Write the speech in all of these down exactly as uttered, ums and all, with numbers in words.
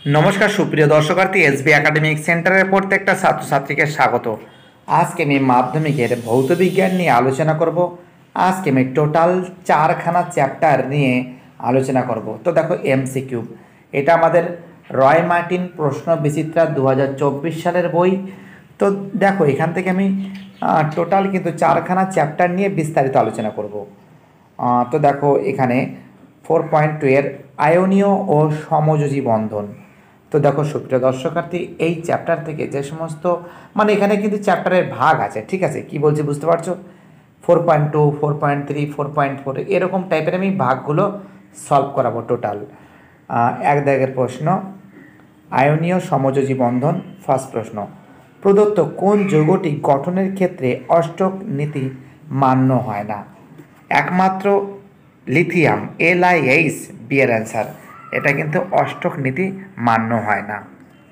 नमस्कार सुप्रिय दर्शकार्थी एसबी एकाडेमिक सेंटर प्रत्येकटा छात्र छात्री के स्वागत। आज के मैं माध्यमिक भौत विज्ञान निये आलोचना करब। आज के मैं टोटाल चारखाना चैप्टार निये आलोचना करब। तो देखो एमसीक्यू एटा आमादेर रय मार्टिन प्रश्न विचित्रा दो हज़ार चौबीस सालेर बई। तो देखो एखान थेके आमी टोटाल किन्तु चारखाना चैप्टार निये विस्तारित आलोचना करब। तो देखो एखाने फोर पॉइंट टू एर आयनीय और समयोजী बंधन। तो देखो सुप्रिय दर्शकार्थी এই চ্যাপ্টার থেকে যে সমস্ত মানে এখানে কিন্তু চ্যাপ্টারের ভাগ আছে, ঠিক আছে, কি বলছি বুঝতে পারছো? Four point two four point three four point four এরকম টাইপের আমি ভাগগুলো সলভ করাবো। টোটাল এক দাগের প্রশ্ন, আয়নীয় সমযোজী বন্ধন। ফার্স্ট প্রশ্ন, প্রদত্ত কোন যৌগটি গঠনের ক্ষেত্রে অষ্টক নীতি মান্য হয় না? একমাত্র lithium L I H B এর অ্যান্সার। এটা কিন্তু অষ্টক নীতি মান্য হয় না।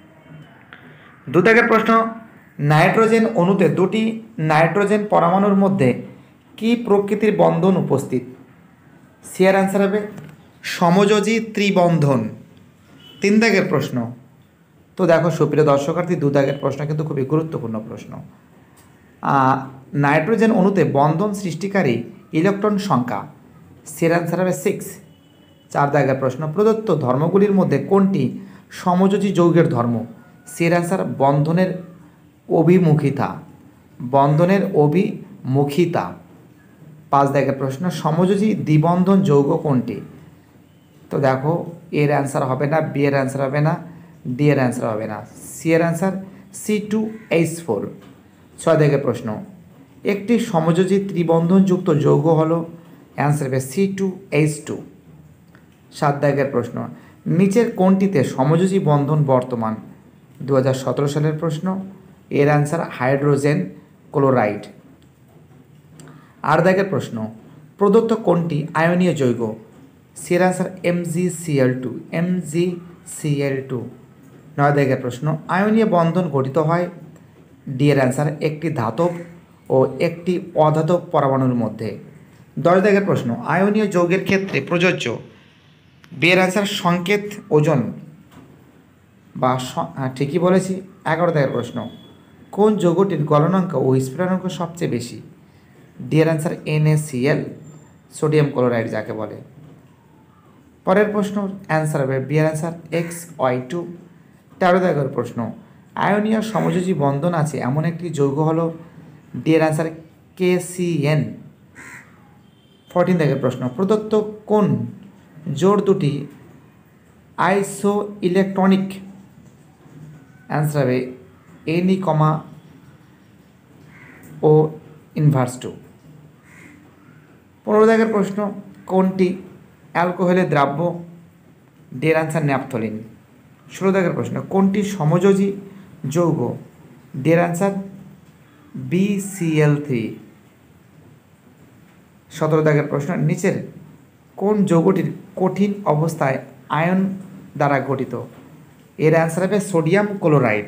দু দাগের প্রশ্ন, নাইট্রোজেন অণুতে দুটি নাইট্রোজেন পরমাণুর মধ্যে কি প্রকৃতির বন্ধন উপস্থিত? সি এর অ্যান্সার হবে সমযোজী ত্রিবন্ধন। তিন দাগের প্রশ্ন, তো দেখো সুপ্রিয় দর্শকার্থী দু দাগের প্রশ্ন কিন্তু খুবই গুরুত্বপূর্ণ প্রশ্ন। নাইট্রোজেন অণুতে বন্ধন সৃষ্টিকারী ইলেকট্রন সংখ্যা, সি এর অ্যান্সার হবে সিক্স। চার দাগের প্রশ্ন, প্রদত্ত ধর্মগুলির মধ্যে কোনটি সমযোজী যৌগের ধর্ম? সি এর অ্যান্সার বন্ধনের অভিমুখিতা। বন্ধনের অভিমুখিতা। পাঁচ দাগের প্রশ্ন, সমযোজী দ্বিবন্ধন যৌগ কোনটি? তো দেখো এর অ্যান্সার হবে না, বি এর অ্যান্সার হবে না, ডি এর অ্যান্সার হবে না, সি এর answer C two H four. ছয় দাগের প্রশ্ন, একটি সমযোজী ত্রিবন্ধনযুক্ত যৌগ হলো, অ্যান্সার হবে সি টু এইচ টু। সাত দাগের প্রশ্ন, নিচের কোনটিতে সমযোজী বন্ধন বর্তমান? দু হাজার সতেরো সালের প্রশ্ন, এর অ্যান্সার হাইড্রোজেন ক্লোরাইড। আট দাগের প্রশ্ন, প্রদত্ত কোনটি আয়নীয় যৌগ? সি এর answer M G C L two M G C L two. নয় দাগের প্রশ্ন, আয়নীয় বন্ধন গঠিত হয়, ডি এর অ্যান্সার একটি ধাতব ও একটি অধাতব পরমাণুর মধ্যে। দশ দাগের প্রশ্ন, আয়নীয় যৌগের ক্ষেত্রে প্রযোজ্য, বি এর অ্যান্সার সংকেত ওজন বা ঠিকই বলেছি। এগারো দাগের প্রশ্ন, কোন যৌগটির গলনাঙ্ক ও স্ফুটনাঙ্ক সবচেয়ে বেশি? ডি এর answer N A C L, sodium chloride যাকে বলে। পরের প্রশ্ন অ্যান্সার হবে বি এর অ্যান্সার এক্স ওয়াই টু। তেরো দাগের প্রশ্ন, আয়নীয় সমযোজী বন্ধন আছে এমন একটি যৌগ হলো, ডি এর answer K C N. Fourteen দাগের প্রশ্ন, প্রদত্ত কোন জোড় দুটি আইসো ইলেকট্রনিক? অ্যান্সার হবে any comma O inverse two. পনেরো দাগের প্রশ্ন, কোনটি অ্যালকোহলের দ্রাব্য? ডি এর অ্যান্সার ন্যাপথলিন। ষোলো দাগের প্রশ্ন, কোনটি সমযোজী যৌগ? ডি এর answer B C L three. সতেরো দাগের প্রশ্ন, নিচের কোন যৌগটির কঠিন অবস্থায় আয়ন দ্বারা গঠিত? এর অ্যান্সার হবে সোডিয়াম ক্লোরাইড।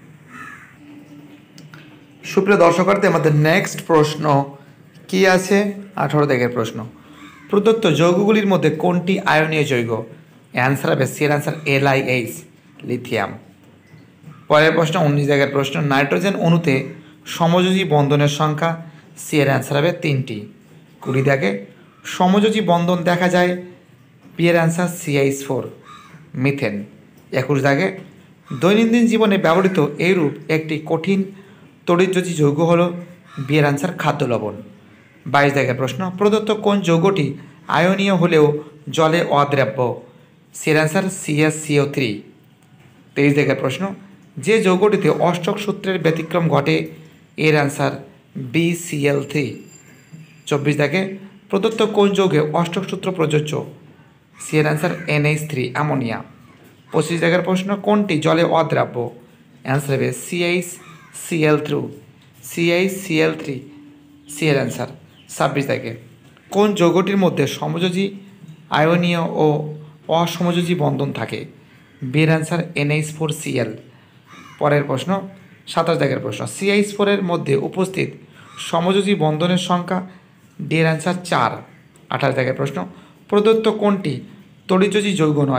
সুপ্রিয় দর্শকার্থী আমাদের নেক্সট প্রশ্ন কি আছে? আঠারো দাগের প্রশ্ন, প্রদত্ত যৌগগুলির মধ্যে কোনটি আয়নীয় যৌগ? অ্যান্সার হবে সি এর answer L I H, lithium. পরের প্রশ্ন উনিশ দাগের প্রশ্ন, নাইট্রোজেন অণুতে সমযোজী বন্ধনের সংখ্যা, সি এর অ্যান্সার হবে তিনটি। কুড়ি দাগে, সমযোজী বন্ধন দেখা যায়, বি এর answer C H four, methane. একুশ দাগে, দৈনন্দিন জীবনে ব্যবহৃত এইরূপ একটি কঠিন তড়িৎযোজী যৌগ হল, বি এর অ্যান্সার খাদ্য লবণ। বাইশ দাগের প্রশ্ন, প্রদত্ত কোন যৌগটি আয়নীয় হলেও জলে অদ্রাব্য? সি এর answer C S C O three. তেইশ দাগের প্রশ্ন, যে যৌগটিতে অষ্টক সূত্রের ব্যতিক্রম ঘটে, এর answer B C L three. চব্বিশ দাগে, প্রদত্ত কোন যৌগে অষ্টক সূত্র প্রযোজ্য? সি এর answer N H three, ammonia. পঁচিশ দাগের প্রশ্ন, কোনটি জলে অদ্রাব্য? অ্যান্সার হবে C H C L three C H C L three, C এর অ্যান্সার। ছাব্বিশ দাগে, কোন যৌগটির মধ্যে সমযোজী আয়নীয় ও অসমযোজী বন্ধন থাকে? বি এর answer N H four C L. পরের প্রশ্ন সাতাশ দাগের প্রশ্ন, সি এইচ ফোরের মধ্যে উপস্থিত সমযোজী বন্ধনের সংখ্যা, ডি এর অ্যান্সার চার। আঠাশ দাগের প্রশ্ন, প্রদত্ত কোনটি তড়িৎযোজী যৌগ নয়?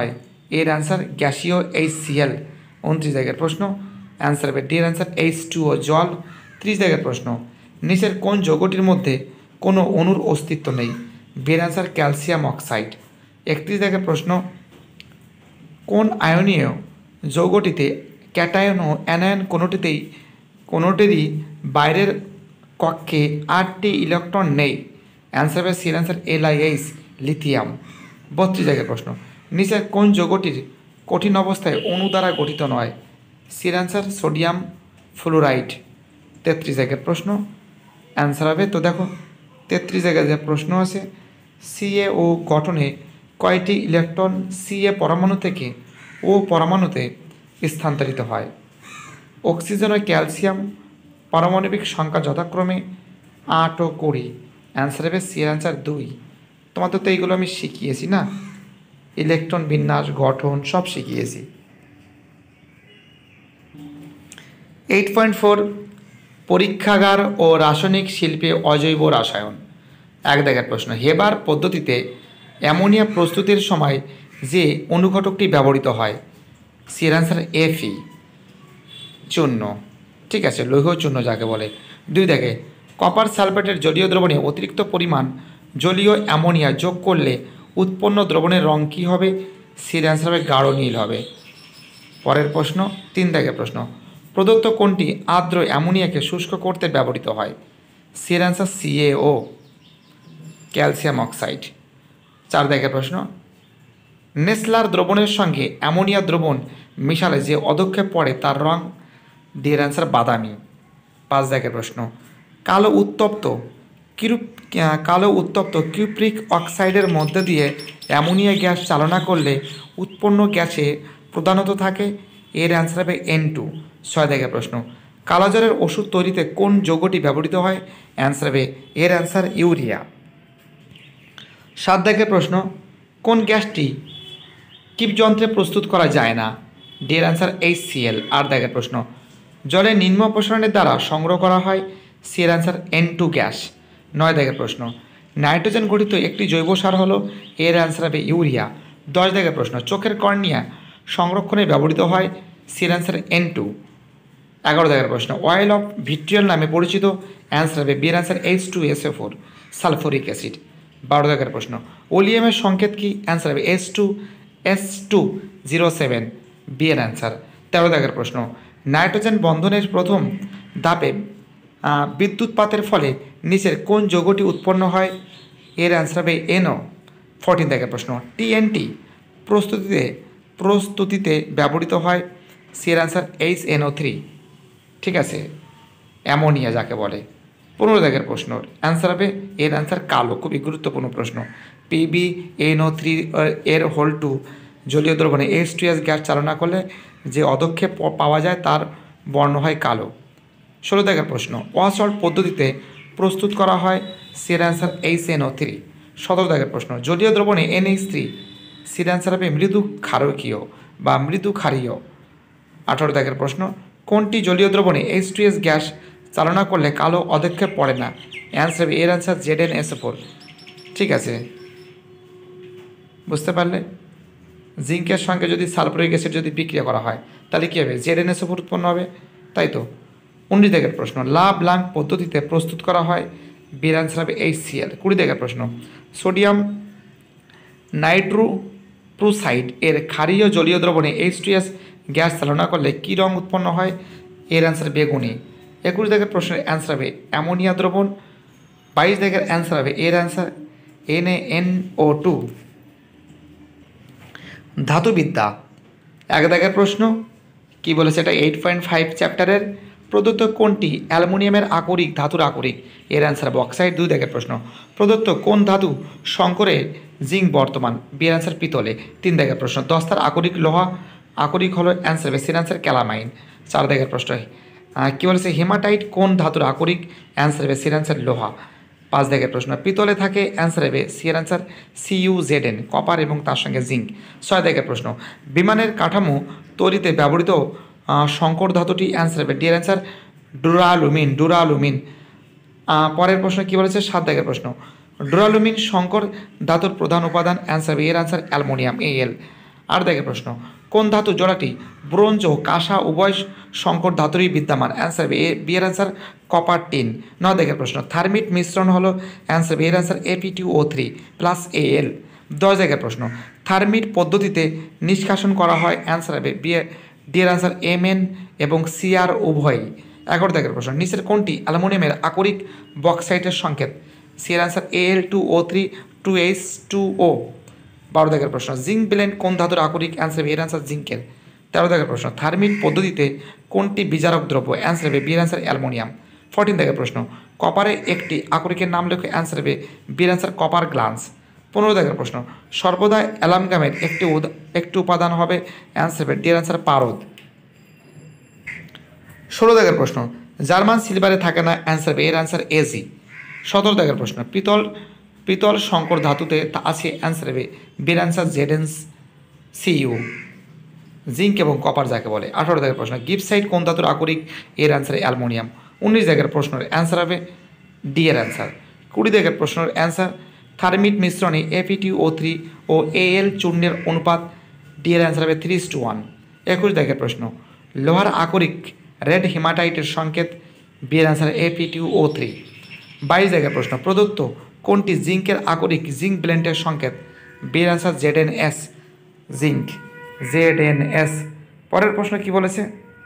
এর অ্যান্সার গ্যাসীয় এইচ সি এল উনত্রিশ দাগের প্রশ্ন অ্যান্সার হবে ডি এর অ্যান্সার এইচ টু ও জল। ত্রিশ দাগের প্রশ্ন নিচের কোন যৌগটির মধ্যে কোনো অণুর অস্তিত্ব নেই? বি এর অ্যান্সার ক্যালসিয়াম অক্সাইড। একত্রিশ দাগের প্রশ্ন কোন আয়নীয় যৌগটিতে ক্যাটায়ন ও অ্যানায়ন কোনোটিতেই কোনোটিরই বাইরের কক্ষে আটটি ইলেকট্রন নেই? অ্যান্সার হবে সি এর answer L I H lithium. বত্রিশ দাগের প্রশ্ন নিচের কোন যৌগটির কঠিন অবস্থায় অণু দ্বারা গঠিত নয়? সি এর অ্যান্সার সোডিয়াম ফ্লোরাইড। তেত্রিশ দাগের প্রশ্ন অ্যান্সার হবে, তো দেখো তেত্রিশ জায়গায় যে প্রশ্ন আছে সিএ ও গঠনে কয়টি ইলেকট্রন সিএ পরমাণু থেকে ও পরমাণুতে স্থানান্তরিত হয়? অক্সিজেন ও ক্যালসিয়াম পারমাণবিক সংখ্যা যথাক্রমে আট ও কুড়ি। অ্যান্সার হবে সি এর অ্যান্সার দুই। তোমাদের তো এইগুলো আমি শিখিয়েছি না, ইলেকট্রন বিন্যাস গঠন সব শিখিয়েছি। এইট পয়েন্ট ফোর পরীক্ষাগার ও রাসায়নিক শিল্পে অজৈব রসায়ন। এক দাগের প্রশ্ন হেবার পদ্ধতিতে অ্যামোনিয়া প্রস্তুতির সময় যে অনুঘটকটি ব্যবহৃত হয়? সি এর অ্যান্সার এফি চূর্ণ। ঠিক আছে, লৌহ চূর্ণ যাকে বলে। দুই দাগে কপার সালফেটের জলীয় দ্রবণে অতিরিক্ত পরিমাণ জলীয় অ্যামোনিয়া যোগ করলে উৎপন্ন দ্রবণের রং কী হবে? সি এর অ্যান্সার হবে গাঢ় নীল হবে। পরের প্রশ্ন তিন দাগের প্রশ্ন প্রদত্ত কোনটি আর্দ্র অ্যামোনিয়াকে শুষ্ক করতে ব্যবহৃত হয়? সি এর অ্যান্সার সিএও ক্যালসিয়াম অক্সাইড। চার দাগের প্রশ্ন নেসলার দ্রবণের সঙ্গে অ্যামোনিয়া দ্রবণ মিশালে যে অধক্ষেপ পড়ে তার রং? ডি এর অ্যান্সার বাদামি। পাঁচ দাগের প্রশ্ন কালো উত্তপ্ত কিউপ কালো উত্তপ্ত কিউপ্রিক অক্সাইডের মধ্যে দিয়ে অ্যামোনিয়া গ্যাস চালনা করলে উৎপন্ন গ্যাসে প্রধানত থাকে? এর অ্যান্সার হবে এন টু। ছয় দাগের প্রশ্ন কালোজ্বরের ওষুধ তৈরিতে কোন যৌগটি ব্যবহৃত হয়? অ্যান্সার হবে এর অ্যান্সার ইউরিয়া। সাত দাগের প্রশ্ন কোন গ্যাসটি কিপযন্ত্রে প্রস্তুত করা যায় না? ডি এর অ্যান্সার এইচ সি এল। আট দাগের প্রশ্ন জলে নিম্ন অপসারণের দ্বারা সংগ্রহ করা হয়? সি এর অ্যান্সার এন টু গ্যাস। নয় দাগের প্রশ্ন নাইট্রোজেন গঠিত একটি জৈব সার হলো? এর অ্যান্সার হবে ইউরিয়া। দশ দাগের প্রশ্ন চোখের কর্নিয়া সংরক্ষণে ব্যবহৃত হয়? সি এর অ্যান্সার এন টু। এগারো দাগের প্রশ্ন অয়েল অফ ভিট্রিয়াল নামে পরিচিত? অ্যান্সার হবে বি এর answer H two S O four sulphuric acid. বারো দাগের প্রশ্ন ওলিয়ামের সংকেত কি? অ্যান্সার হবে S two S two zero seven B এর অ্যান্সার। তেরো দাগের প্রশ্ন নাইট্রোজেন বন্ধনের প্রথম ধাপে বিদ্যুৎপাতের ফলে নিচের কোন যৌগটি উৎপন্ন হয়? এর অ্যান্সার হবে এনও। ফোরটিন দাগের প্রশ্ন টিএনটি প্রস্তুতিতে প্রস্তুতিতে ব্যবহৃত হয়? সি এর answer H N O three. ঠিক আছে, অ্যামোনিয়া যাকে বলে। পনেরো দাগের প্রশ্ন অ্যান্সার হবে এর অ্যান্সার কালো, খুবই গুরুত্বপূর্ণ প্রশ্ন। পিবি এন ও থ্রি এর হোল টু জলীয় দ্রবণে এইচ টু এস গ্যাস চালনা করলে যে অধক্ষেপ পাওয়া যায় তার বর্ণ হয় কালো। ষোলো দাগের প্রশ্ন ওয়াসল্ট পদ্ধতিতে প্রস্তুত করা হয়? সি এর answer H N O three. সতেরো দাগের প্রশ্ন জলীয় দ্রবণে এন এইচ থ্রি সি এর অ্যান্সার হবে মৃদু ক্ষারকীয় বা মৃদু ক্ষারীয়। আঠারো দাগের প্রশ্ন কোনটি জলীয় দ্রবণে এইচ টু এস গ্যাস চালনা করলে কালো অধক্ষেপ পড়ে না? অ্যান্সার হবে এর answer Z N S O four. ঠিক আছে, বুঝতে পারলে? জিঙ্কের সঙ্গে যদি সালফুরিক অ্যাসিড যদি বিক্রিয়া করা হয় তাহলে কী হবে? Z N S O four উৎপন্ন হবে, তাই তো। উনিশ দাগের প্রশ্ন লা ব্লাঙ্ক পদ্ধতিতে প্রস্তুত করা হয়? বি এর অ্যান্সার হবে এইচ সি এল। কুড়ি দাগের প্রশ্ন সোডিয়াম নাইট্রোপ্রোসাইড এর ক্ষারীয় জলীয় দ্রবণে এইচ টু এস গ্যাস চালনা করলে কী রং উৎপন্ন হয়? এর অ্যান্সার বেগুনি। একুশ দাগের প্রশ্নের অ্যান্সার হবে অ্যামোনিয়া দ্রবণ। বাইশ দাগের অ্যান্সার হবে এর answer N A N O two. ধাতুবিদ্যা এক দাগের প্রশ্ন কি বলেছে? এটা এইট পয়েন্ট ফাইভ চ্যাপ্টারের প্রদত্ত কোনটি অ্যালুমিনিয়ামের আকরিক ধাতুর আকরিক? এর অ্যান্সার হবে অক্সাইড। দুই দাগের প্রশ্ন প্রদত্ত কোন ধাতু শঙ্করে জিঙ্ক বর্তমান? বি এর অ্যান্সার পিতলে। তিন দাগের প্রশ্ন দস্তার আকরিক লোহা আকরিক হলো? অ্যান্সার হবে সি এর অ্যান্সার ক্যালামাইন। চার দাগের প্রশ্ন কী বলেছে? হেমাটাইট কোন ধাতুর আকরিক? অ্যান্সার হবে সি এর অ্যান্সার লোহা। পাঁচ দাগের প্রশ্ন পিতলে থাকে? অ্যান্সার হবে সি এর answer C U Z N copper এবং তার সঙ্গে জিঙ্ক। ছয় দাগের প্রশ্ন বিমানের কাঠামো তৈরিতে ব্যবহৃত সংকর ধাতুটি? অ্যান্সার হবে ডি এর অ্যান্সার ডুরালুমিন ডুরালুমিন। পরের প্রশ্ন কী বলেছে? সাত দাগের প্রশ্ন ডুরালুমিন সংকর ধাতুর প্রধান উপাদান? অ্যান্সার হবে এর অ্যান্সার অ্যালুমিনিয়াম এ এল। আট দাগের প্রশ্ন কোন ধাতু জোড়াটি ব্রোঞ্জ ও কাঁসা উভয় সংকর ধাতুরই বিদ্যমান? অ্যান্সার বি বি এর অ্যান্সার কপার টিন। নয় দাগের প্রশ্ন থার্মিট মিশ্রণ হলো? অ্যান্সার বি এর answer A P two O three plus A L. দশ দাগের প্রশ্ন থার্মিট পদ্ধতিতে নিষ্কাশন করা হয়? অ্যান্সার হবে বি ডি এর অ্যান্সার এম এন এবং সিআর উভয়ই। এগারো দাগের প্রশ্ন নিচের কোনটি অ্যালুমিনিয়ামের আকরিক বক্সাইটের সংকেত? সি এর answer A L two O three two H two O. বারো দাগের প্রশ্ন জিঙ্ক ব্লেন্ড কোন ধাতুর আকরিক? অ্যান্সার বি এর অ্যান্সার জিঙ্কের। তেরো দাগের প্রশ্ন থার্মিট পদ্ধতিতে কোনটি বিজারক দ্রব্য? অ্যান্সার হবে বি এর অ্যান্সার অ্যালুমিনিয়াম। ফোরটিন দাগের প্রশ্ন কপারে একটি আকরিকের নাম লেখো? অ্যান্সার হবে বি এর অ্যান্সার কপার গ্লান্স। পনেরো দাগের প্রশ্ন সর্বদা অ্যালামগামের একটি একটি উপাদান হবে? অ্যান্সার হবে ডি এর অ্যান্সার পারদ। ষোলো দাগের প্রশ্ন জার্মান সিলভারে থাকে না? অ্যান্সার বি এর অ্যান্সার এজি। সতেরো দাগের প্রশ্ন পিতল পিতল সংকর ধাতুতে তা আছে? অ্যান্সার হবে বি এর অ্যান্সার জেডেন্স সিইউ। জিঙ্ক এবং কপার যাকে বলে। আঠারো দাগের প্রশ্ন গিপসাইট কোন ধাতুর আকরিক? এর অ্যান্সার অ্যালুমিনিয়াম। উনিশ দাগের প্রশ্নের অ্যান্সার হবে ডি এর অ্যান্সার। কুড়ি দাগের প্রশ্নের অ্যান্সার থার্মিট মিশ্রণে এপিটি ও থ্রি ও এ এল চূর্ণের অনুপাত? ডি এর অ্যান্সার হবে থ্রি ইস টু ওয়ান। একুশ দাগের প্রশ্ন লোহার আকরিক রেড হিমাটাইটের সংকেত? বি এর অ্যান্সার এপিটি ও থ্রি। বাইশ দাগের প্রশ্ন প্রদত্ত কোনটি জিঙ্কের আকরিক জিঙ্ক ব্লেন্ডের সংকেত? বি এর answer Z N S zinc Z N S. পরের প্রশ্ন কি বলেছে?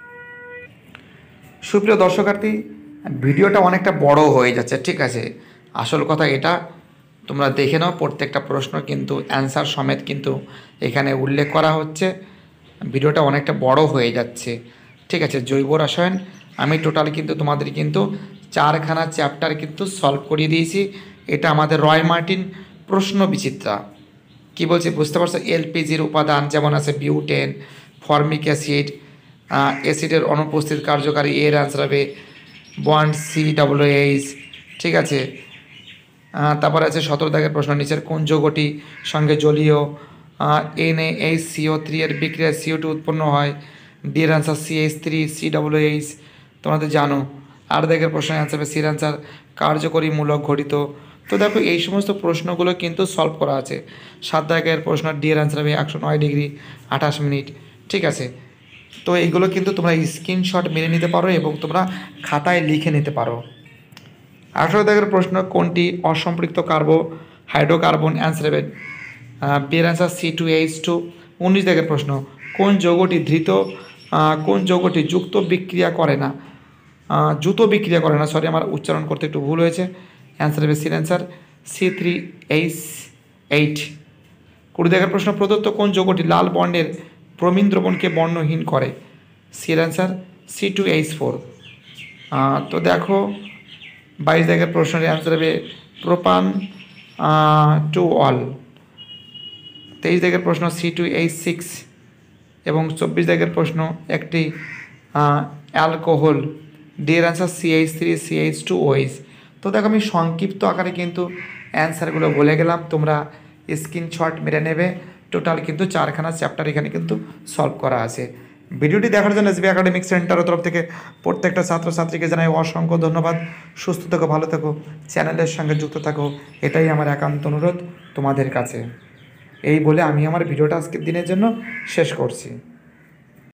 সুপ্রিয় দর্শকার্থী ভিডিওটা অনেকটা বড় হয়ে যাচ্ছে, ঠিক আছে? আসল কথা এটা তোমরা দেখে নাও, প্রত্যেকটা প্রশ্ন কিন্তু অ্যান্সার সমেত কিন্তু এখানে উল্লেখ করা হচ্ছে। ভিডিওটা অনেকটা বড় হয়ে যাচ্ছে, ঠিক আছে? জৈব রসায়ন আমি টোটাল কিন্তু তোমাদের কিন্তু চারখানা চ্যাপ্টার কিন্তু সলভ করিয়ে দিয়েছি। এটা আমাদের রয় মার্টিন প্রশ্ন বিচিত্রা। কি বলছি বুঝতে পারছো? এলপিজির উপাদান যেমন আছে বিউটেন, ফর্মিক অ্যাসিড, অ্যাসিডের অনুপস্থিত কার্যকারী এর অ্যান্সার হবে বন্ড সি ডাব্লিউ এইচ, ঠিক আছে? তারপরে আছে সতেরো দাগের প্রশ্ন নিচের কোন যৌগটি সঙ্গে জলীয় এন এইচ সিও থ্রি এর বিক্রিয়া সিও টু উৎপন্ন হয়? ডি এর answer C H three C W H, তোমরা তো জানো। আট দাগের প্রশ্নের অ্যান্সার হবে সির অ্যান্সার কার্যকরী মূলক ঘটিত। তো দেখো এই সমস্ত প্রশ্নগুলো কিন্তু সলভ করা আছে। সাত দাগের প্রশ্ন ডি এর অ্যান্সার হবে একশো নয় ডিগ্রি আঠাশ মিনিট, ঠিক আছে? তো এইগুলো কিন্তু তোমরা স্ক্রিনশট মেরে নিতে পারো এবং তোমরা খাতায় লিখে নিতে পারো। আঠারো দাগের প্রশ্ন কোনটি অসম্পৃক্ত কার্বো হাইড্রোকার্বন? অ্যান্সার হবে বি এর answer C two H two. উনিশ দাগের প্রশ্ন কোন যৌগটি ধৃত কোন যৌগটি যুক্ত বিক্রিয়া করে না? জুতো বিক্রিয়া করে না, সরি আমার উচ্চারণ করতে একটু ভুল হয়েছে। অ্যান্সার হবে সির answer C three H eight. কুড়ি দাগের প্রশ্ন প্রদত্ত কোন যৌগটি লাল বর্ণের প্রমিন দ্রবণকে বর্ণহীন করে? সির answer C two H four. তো দেখো বাইশ দাগের প্রশ্নের অ্যান্সার হবে প্রোপান টু অল। তেইশ দাগের প্রশ্ন সি টু এইচ সিক্স এবং চব্বিশ দাগের প্রশ্ন একটি অ্যালকোহল। ডি এর answer C H three C H two OH. তো দেখো আমি সংক্ষিপ্ত আকারে কিন্তু অ্যান্সারগুলো বলে গেলাম, তোমরা স্ক্রিনশট মেরে নেবে। টোটাল কিন্তু চারখানা চ্যাপ্টার এখানে কিন্তু সলভ করা আছে। ভিডিওটি দেখার জন্য এসবি একাডেমিক সেন্টারের তরফ থেকে প্রত্যেকটা ছাত্রছাত্রীকে জানাই অসংখ্য ধন্যবাদ। সুস্থ থেকো, ভালো থেকো, চ্যানেলের সঙ্গে যুক্ত থাকো, এটাই আমার একান্ত অনুরোধ তোমাদের কাছে। এই বলে আমি আমার ভিডিওটা আজকের দিনের জন্য শেষ করছি।